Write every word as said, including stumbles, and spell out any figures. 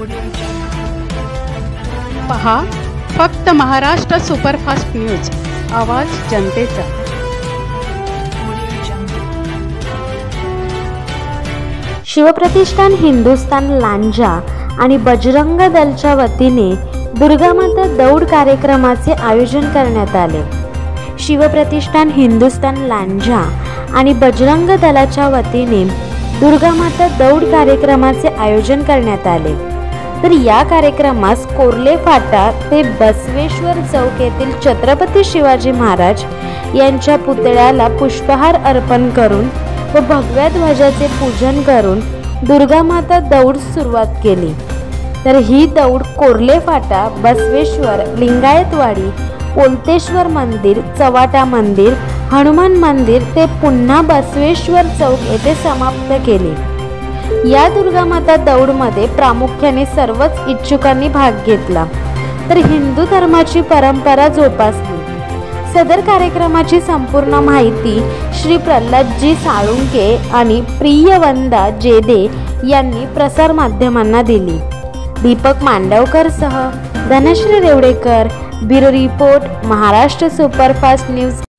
पहा फक्त Maharashtra superfast news, आवाज जनतेचा। शिवप्रतिष्ठान हिंदुस्थान लांजा आणि बजरंग दलच्या वतीने दुर्गामाता दौड कार्यक्रमाचे आयोजन करण्यात आले। शिवप्रतिष्ठान हिंदुस्थान लांजा आणि बजरंग दलाच्या वतीने दुर्गामाता दौड कार्यक्रमाचे आयोजन करण्यात आले। तर या कार्यक्रमास कोर्ले फाटा ते बसवेश्वर चौक येथील छत्रपती शिवाजी महाराज यांच्या पुतळ्याला पुष्पहार अर्पण करून व भगव्या ध्वजाचे पूजन करून दुर्गामाता दौड सुरुवात केली। तर ही दौड कोर्ले फाटा, बसवेश्वर, लिंगायतवाडी, पोलतेश्वर मंदिर, चवाटा मंदिर, हनुमान मंदिर ते पुन्हा बसवेश्वर चौक येथे समाप्त केली। या दुर्गामाता दौडमध्ये प्रामुख्याने सर्वच इच्छुकांनी भाग घेतला, तर हिंदू धर्माची परंपरा जोपासली। सदर कार्यक्रमाची संपूर्ण माहिती श्री प्रल्हादजी साळुंके आणि प्रियवंदा जेदे यांनी प्रसार माध्यमांना दिली। दीपक मांडवकर सह Dhanashree Revdekar, bureau report, Maharashtra superfast news.